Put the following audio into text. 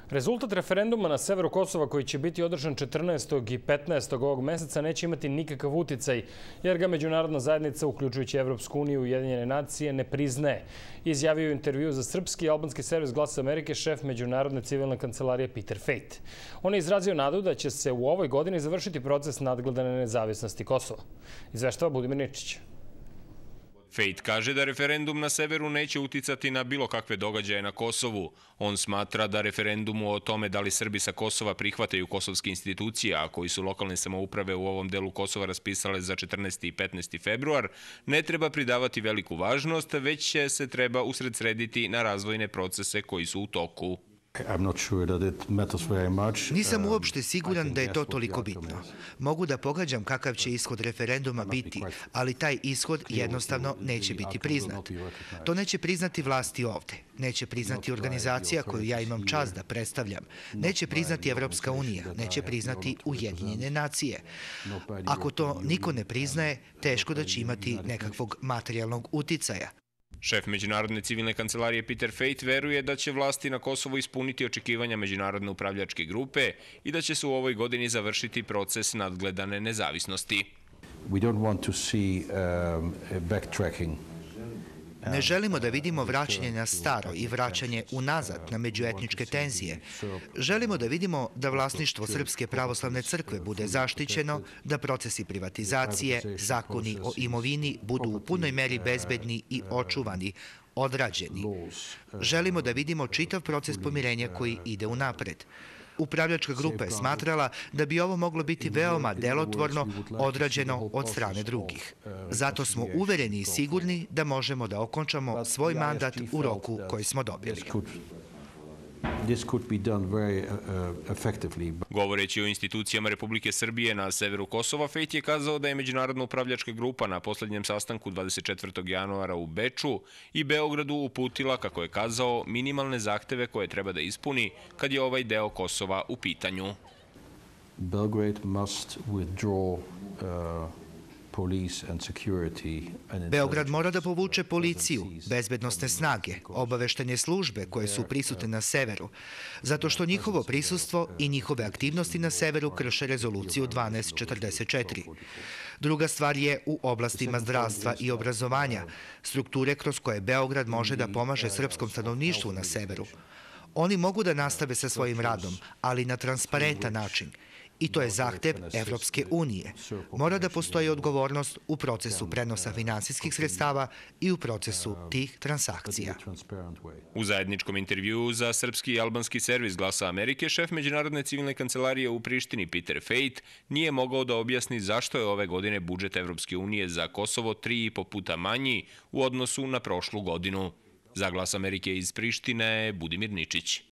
Rezultat referenduma na severu Kosova koji će biti održan 14. i 15. ovog meseca neće imati nikakav uticaj, jer ga međunarodna zajednica, uključujući Evropsku uniju i Ujedinjene nacije, ne priznaje. Izjavio u intervju za srpski i albanski servis Glas Amerike šef Međunarodne civilne kancelarije Peter Fejt. On je izrazio nadu da će se u ovoj godini završiti proces nadgledane nezavisnosti Kosova. Izveštava Budimir Ničić. Fejt kaže da referendum na severu neće uticati na bilo kakve događaje na Kosovu. On smatra da referendumu o tome da li Srbi sa Kosova prihvataju kosovske institucije, a koji su lokalne samouprave u ovom delu Kosova raspisale za 14. i 15. februar, ne treba pridavati veliku važnost, već će se treba usredsrediti na razvojne procese koji su u toku. Nisam uopšte siguran da je to toliko bitno. Mogu da pogađam kakav će ishod referenduma biti, ali taj ishod jednostavno neće biti priznat. To neće priznati vlasti ovde, neće priznati organizacija koju ja imam čast da predstavljam, neće priznati Evropska unija, neće priznati Ujedinjene nacije. Ako to niko ne priznaje, teško da će imati nekakvog materijalnog uticaja. Šef Međunarodne civilne kancelarije Peter Fejt veruje da će vlasti na Kosovu ispuniti očekivanja Međunarodne upravljačke grupe i da će se u ovoj godini završiti proces nadgledane nezavisnosti. Ne želimo da vidimo vraćanje na staro i vraćanje unazad na međuetničke tenzije. Želimo da vidimo da vlasništvo Srpske pravoslavne crkve bude zaštićeno, da procesi privatizacije, zakoni o imovini budu u punoj meri bezbedni i očuvani, odrađeni. Želimo da vidimo čitav proces pomirenja koji ide unapred. Upravljačka grupa je smatrala da bi ovo moglo biti veoma delotvorno odrađeno od strane drugih. Zato smo uvereni i sigurni da možemo da okončamo svoj mandat u roku koji smo dobili. Govoreći o institucijama Republike Srbije na severu Kosova, Fejt je kazao da je Međunarodna upravljačka grupa na poslednjem sastanku 24. januara u Beču i Beogradu uputila, kako je kazao, minimalne zahteve koje treba da ispuni kad je ovaj deo Kosova u pitanju. Beograd mora da povuče policiju, bezbednosne snage, obaveštajne službe koje su prisutne na severu, zato što njihovo prisustvo i njihove aktivnosti na severu krše rezoluciju 1244. Druga stvar je u oblastima zdravstva i obrazovanja, strukture kroz koje Beograd može da pomaže srpskom stanovništvu na severu. Oni mogu da nastave sa svojim radom, ali na transparentan način. I to je zahtev Evropske unije. Mora da postoji odgovornost u procesu prenosa finansijskih sredstava i u procesu tih transakcija. U zajedničkom intervjuu za srpski i albanski servis Glasa Amerike, šef Međunarodne civilne kancelarije u Prištini Peter Fejt nije mogao da objasni zašto je ove godine budžet Evropske unije za Kosovo 3,5 puta manji u odnosu na prošlu godinu. Za Glas Amerike iz Prištine, Budimir Ničić.